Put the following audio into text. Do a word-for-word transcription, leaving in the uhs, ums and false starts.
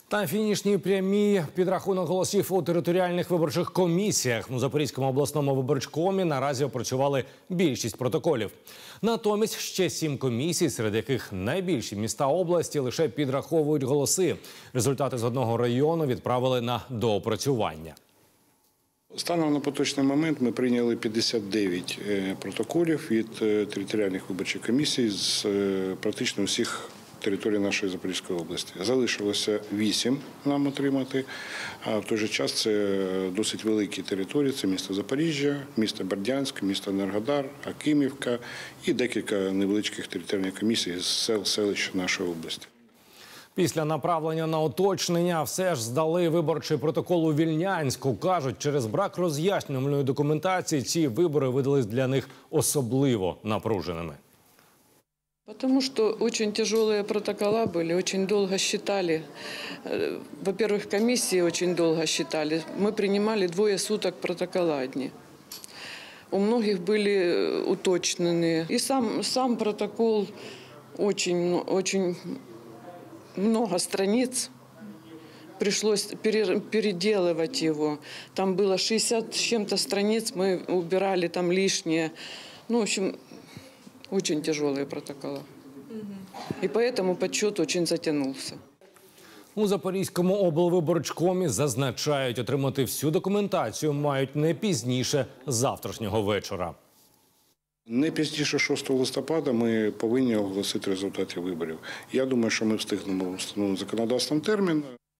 Та фінішній прямій підрахунок голосів у територіальних виборчих комісіях. У Запорізькому обласному виборчкомі наразі опрацювали більшість протоколів. Натомість ще сім комісій, серед яких найбільші міста області, лише підраховують голоси. Результати з одного району відправили на доопрацювання. Станом на поточний момент ми прийняли п'ятдесят дев'ять протоколів від територіальних виборчих комісій з практично всіх території нашої Запорізької області. Залишилося вісім нам отримати, а в той же час це досить великі території. Це місто Запоріжжя, місто Бердянськ, місто Енергодар, Акимівка і декілька невеличких територіальних комісій з сел, селищ нашої області. Після направлення на уточнення все ж здали виборчий протокол у Вільнянську. Кажуть, через брак роз'яснювальної документації ці вибори видались для них особливо напруженими. Потому что очень тяжелые протокола были, очень долго считали. Во-первых, комиссии очень долго считали. Мы принимали двое суток протокола одни. У многих были уточнены. И сам, сам протокол очень, очень много страниц. Пришлось переделывать его. Там было шестьдесят с чем-то страниц, мы убирали там лишнее. Ну, в общем, очень тяжелые протоколи. І поэтому подсчет очень затягнувся. У Запорізькому облвиборчкомі зазначають, отримати всю документацію мають не пізніше завтрашнього вечора. Не пізніше шостого листопада ми повинні оголосити результати виборів. Я думаю, що ми встигнемо встановити законодавством термін.